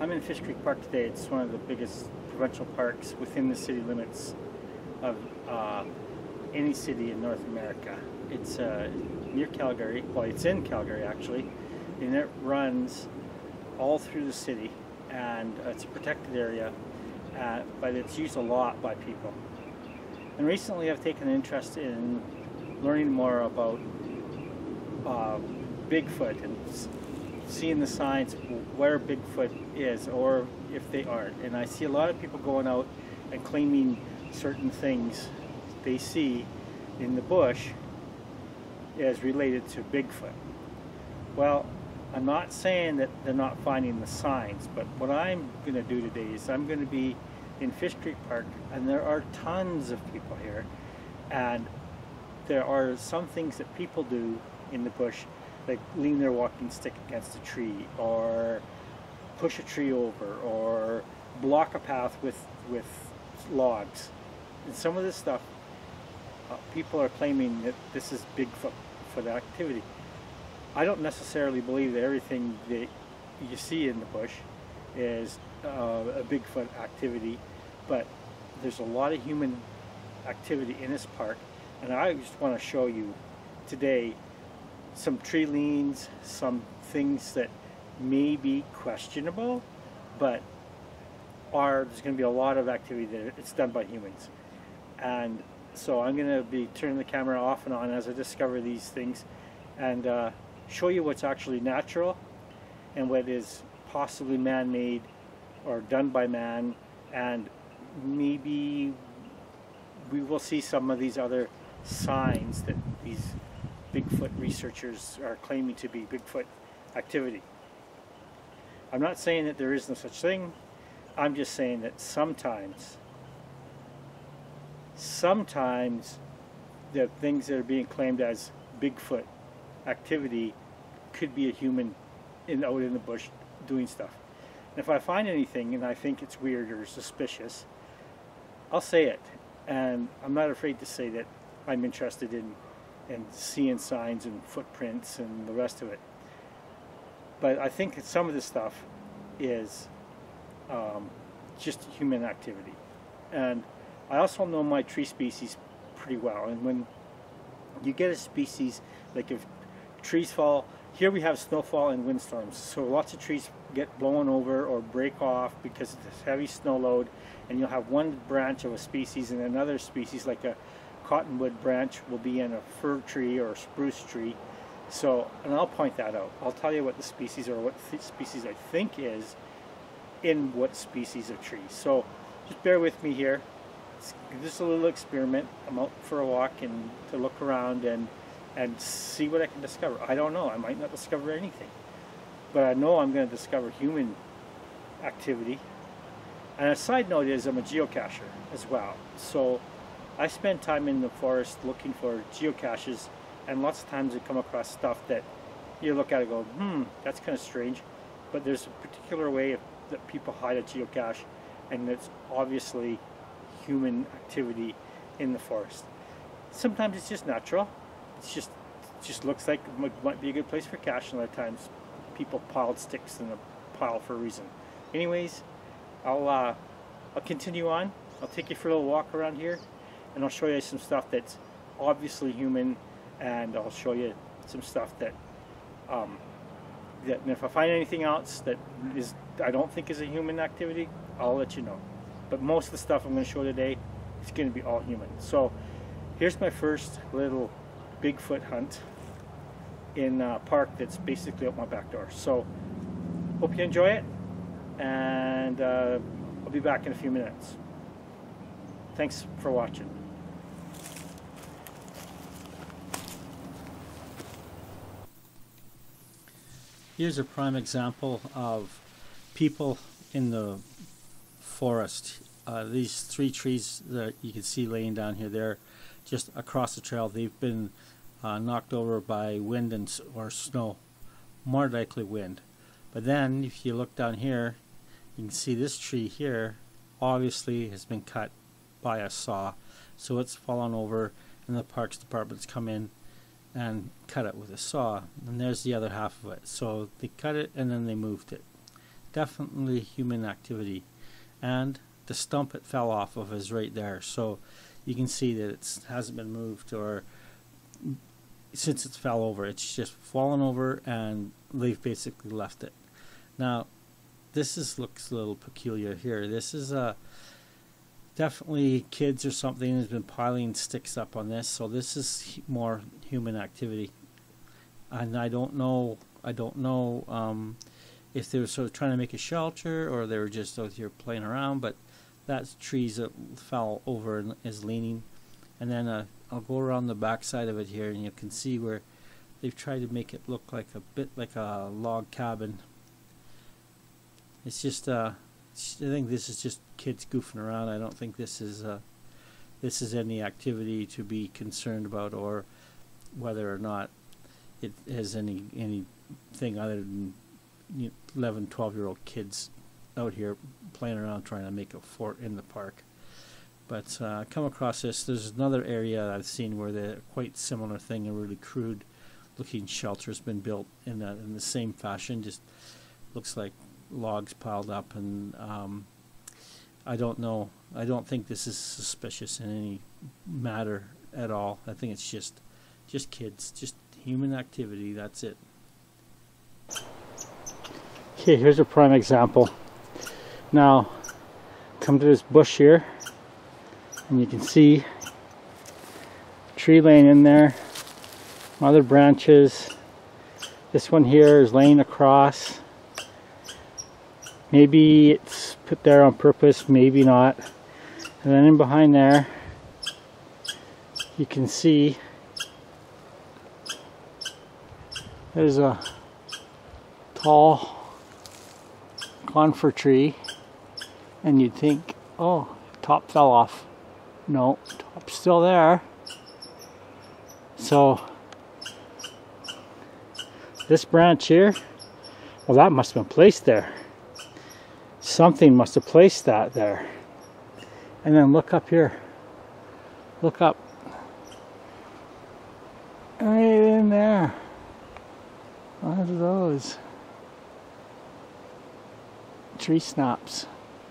I'm in Fish Creek Park today. It's one of the biggest provincial parks within the city limits of any city in North America. It's near Calgary. Well, it's in Calgary actually, and it runs all through the city, and it's a protected area, but it's used a lot by people. And recently I've taken an interest in learning more about Bigfoot and seeing the signs where Bigfoot is or if they aren't. And I see a lot of people going out and claiming certain things they see in the bush as related to Bigfoot. Well, I'm not saying that they're not finding the signs, but what I'm going to do today is I'm going to be in Fish Creek Park, and there are tons of people here, and there are some things that people do in the bush, like lean their walking stick against a tree, or push a tree over, or block a path with logs. And some of this stuff, people are claiming that this is Bigfoot activity. I don't necessarily believe that everything that you see in the bush is a Bigfoot activity, but there's a lot of human activity in this park, and I just want to show you today some tree leans, some things that may be questionable, but there's going to be a lot of activity that it's done by humans. And so I'm going to be turning the camera off and on as I discover these things, and show you what's actually natural and what is possibly man-made or done by man, and maybe we will see some of these other signs that these Bigfoot researchers are claiming to be Bigfoot activity. I'm not saying that there is no such thing. I'm just saying that sometimes the things that are being claimed as Bigfoot activity could be a human out in the bush doing stuff. And if I find anything and I think it's weird or suspicious, I'll say it. And I'm not afraid to say that I'm interested in seeing signs and footprints and the rest of it. But I think that some of this stuff is just human activity. And I also know my tree species pretty well. And when you get a species, like if trees fall, here we have snowfall and windstorms, so lots of trees get blown over or break off because of this heavy snow load, and you'll have one branch of a species and another species, like a cottonwood branch, will be in a fir tree or a spruce tree. So, and I'll point that out. I'll tell you what the species or what species I think is in what species of trees. So just bear with me here. It's just a little experiment. I'm out for a walk and to look around and see what I can discover. I don't know. I might not discover anything, but I know I'm going to discover human activity. And a side note is I'm a geocacher as well. So I spend time in the forest looking for geocaches, and lots of times I come across stuff that you look at it and go, that's kind of strange. But there's a particular way that people hide a geocache, and it's obviously human activity in the forest. Sometimes it's just natural. It just looks like it might be a good place for cache, and a lot of times people piled sticks in a pile for a reason. Anyways, I'll continue on. I'll take you for a little walk around here, and I'll show you some stuff that's obviously human, and I'll show you some stuff that if I find anything else that I don't think is a human activity, I'll let you know. But most of the stuff I'm going to show today is going to be all human. So here's my first little Bigfoot hunt in a park that's basically out my back door. So hope you enjoy it, and I'll be back in a few minutes. Thanks for watching. Here's a prime example of people in the forest. These three trees that you can see laying down here, they're just across the trail. They've been knocked over by wind or snow, more likely wind. But then if you look down here, you can see this tree here obviously has been cut by a saw, so it's fallen over, and the Parks Department's come in and cut it with a saw, and there's the other half of it. So they cut it and then they moved it. definitely human activity. And the stump it fell off of is right there, so you can see that it hasn't been moved, or since it fell over, it's just fallen over and they've basically left it. Now this looks a little peculiar here. This is definitely kids or something has been piling sticks up on this, so this is more human activity. And I don't know if they were sort of trying to make a shelter or they were just out here playing around, but that's trees that fell over and is leaning. And then I'll go around the back side of it here, and you can see where they've tried to make it look like a bit like a log cabin. It's just I think this is just kids goofing around. I don't think this is any activity to be concerned about, or whether or not it has anything other than 11, 12-year-old kids out here playing around trying to make a fort in the park. But I come across this. There's another area I've seen where the quite similar thing, a really crude looking shelter has been built in the same fashion. Just looks like logs piled up, and I don't know. I don't think this is suspicious in any matter at all. I think it's just kids, just human activity. That's it. Okay, here's a prime example. Now, come to this bush here, and you can see a tree laying in there, other branches. This one here is laying across. Maybe it's put there on purpose, maybe not. And then in behind there, you can see there's a tall conifer tree, and you'd think, oh, top fell off. No, top's still there. So this branch here, well, that must have been placed there. Something must have placed that there. And then look up here. Look up. Right in there. One of those tree snaps.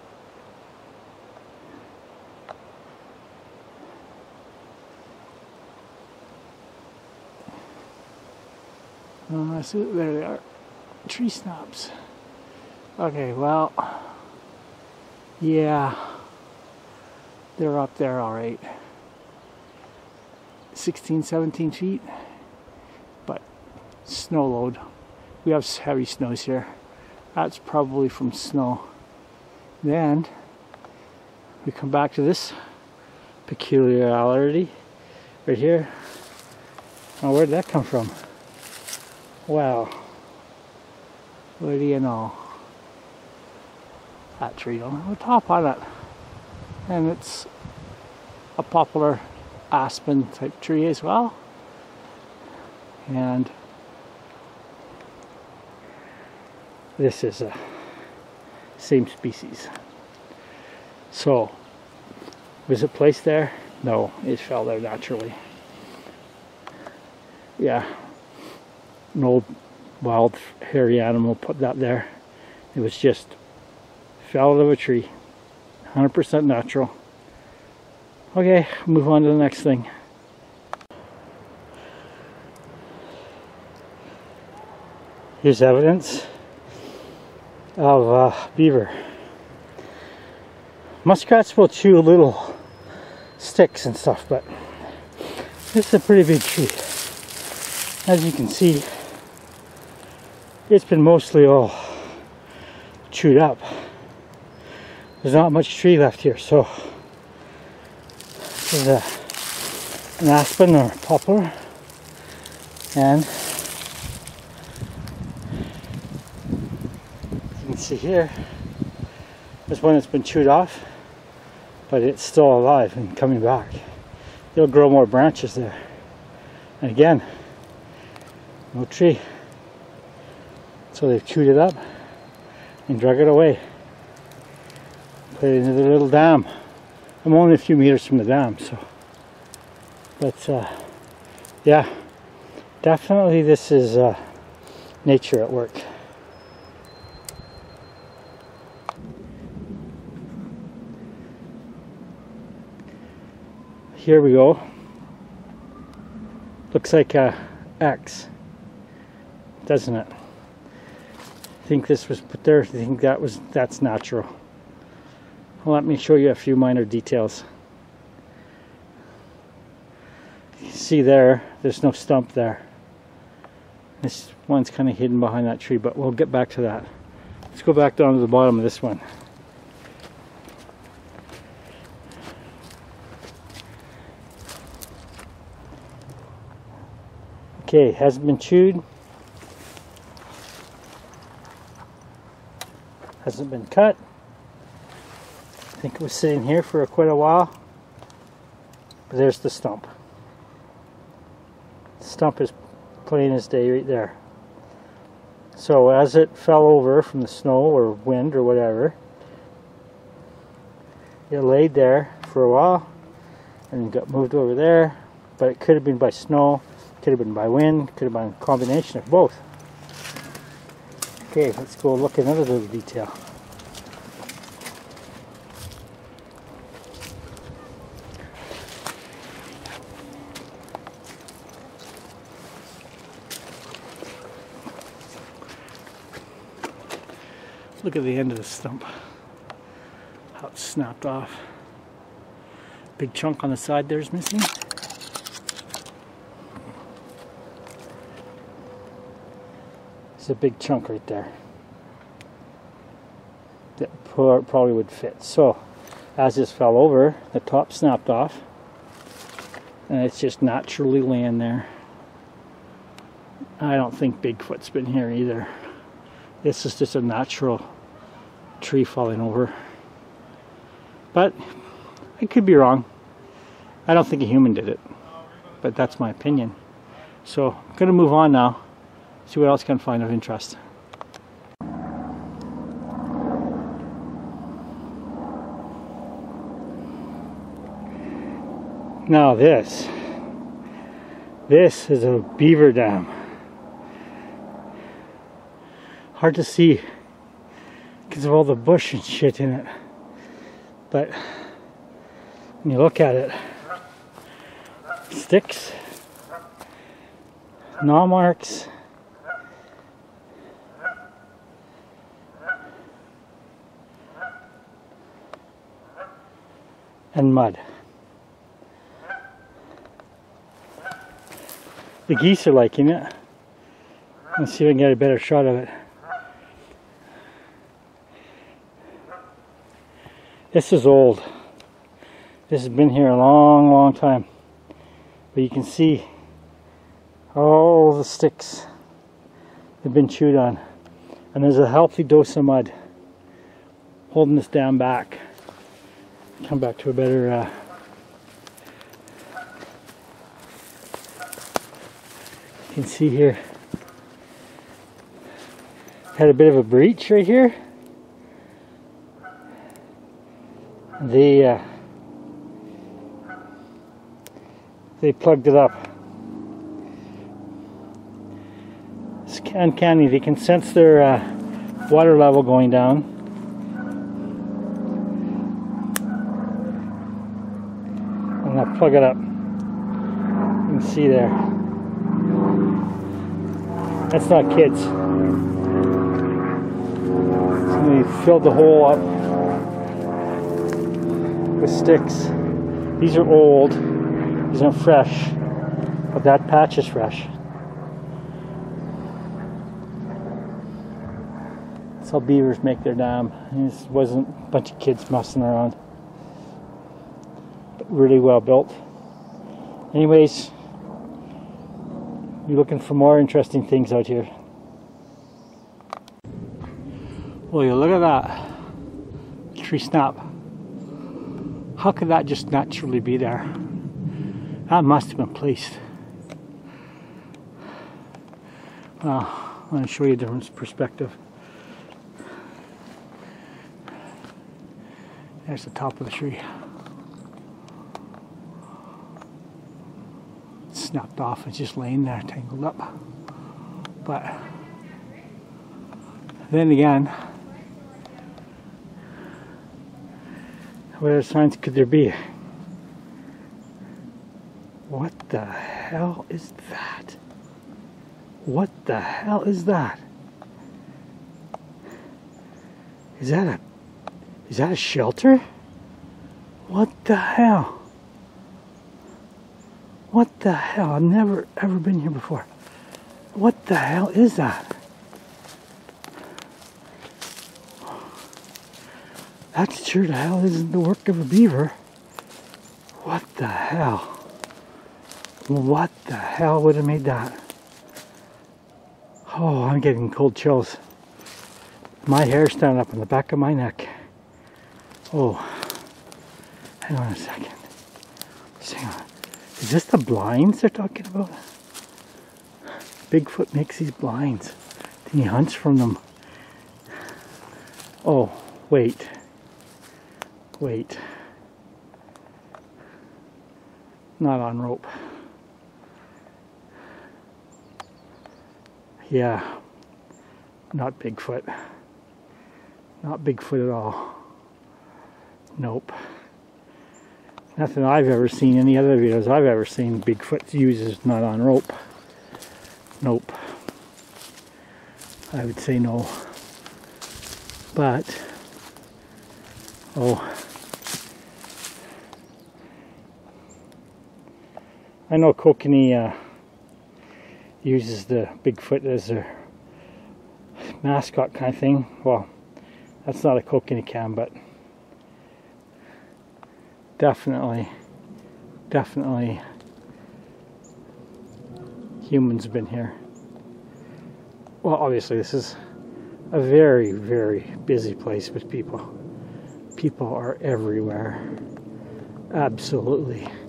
Oh, so there they are. Tree snaps. Okay, well, yeah, they're up there all right. 16, 17 feet, but snow load. We have heavy snows here. That's probably from snow. Then we come back to this peculiarity right here. Oh, where did that come from? Wow. What do you know? That tree don't have a top on it. And it's a poplar aspen type tree as well. And this is a same species. So, was it placed there? No, it fell there naturally. Yeah, an old wild hairy animal put that there. It was just fell out of a tree. 100% natural. Okay, move on to the next thing. Here's evidence of beaver. Muskrats will chew little sticks and stuff, but this is a pretty big tree. As you can see, it's been mostly all chewed up. There's not much tree left here, so this is an aspen or poplar, and you can see here, there's one that's been chewed off, but it's still alive and coming back. It'll grow more branches there. And again, no tree. So they've chewed it up and drug it away. Put it into the little dam. I'm only a few meters from the dam, so. But yeah, definitely this is nature at work. here we go. Looks like a X, doesn't it? I think this was put there. I think that's natural. Well, let me show you a few minor details. You see there's no stump there. This one's kind of hidden behind that tree, but we'll get back to that. Let's go back down to the bottom of this one. Okay, hasn't been chewed. Hasn't been cut. I think it was sitting here for quite a while. But there's the stump. The stump is plain as day right there. So as it fell over from the snow or wind or whatever, it laid there for a while and got moved over there. But it could have been by snow, could have been by wind, could have been a combination of both. Okay, let's go look at another little detail. Look at the end of the stump, how it's snapped off. Big chunk on the side there is missing. It's a big chunk right there that probably would fit. So as this fell over, the top snapped off and it's just naturally laying there. I don't think Bigfoot's been here either. This is just a natural tree falling over. But I could be wrong. I don't think a human did it, but that's my opinion. So I'm going to move on now, see what else I can find of interest. Now this is a beaver dam. Hard to see because of all the bush and shit in it, but when you look at it, sticks, gnaw marks, and mud. The geese are liking it. Let's see if I can get a better shot of it. This is old. This has been here a long, long time. But you can see all the sticks have been chewed on. And there's a healthy dose of mud holding this dam back. Come back to a better you can see here. Had a bit of a breach right here. They plugged it up. It's uncanny. They can sense their water level going down. I'm going to plug it up. You can see there. That's not kids. So they filled the hole up with sticks. These are old. These aren't fresh, but that patch is fresh. That's how beavers make their dam. This wasn't a bunch of kids messing around. But really well built. Anyways, you're looking for more interesting things out here. Well, you look at that tree snap. How could that just naturally be there? That must have been placed. Well, I'm going to show you a different perspective. There's the top of the tree. It's snapped off. It's just laying there, tangled up. But then again, what other signs could there be? What the hell is that? What the hell is that? Is that a shelter? What the hell? What the hell? I've never ever been here before. What the hell is that? That sure the hell isn't the work of a beaver. What the hell? What the hell would have made that? Oh, I'm getting cold chills. My hair's standing up on the back of my neck. Oh, hang on a second. Just hang on. Is this the blinds they're talking about? Bigfoot makes these blinds. Then he hunts from them. Oh, wait. Wait. Not on rope. Yeah. Not Bigfoot. Not Bigfoot at all. Nope. Nothing I've ever seen, any other videos I've ever seen Bigfoot uses not on rope. Nope. I would say no. But, oh. I know Kokanee uses the Bigfoot as their mascot kind of thing. Well, that's not a Kokanee cam, but definitely humans have been here. Well, obviously this is a very, very busy place with people. People are everywhere. Absolutely.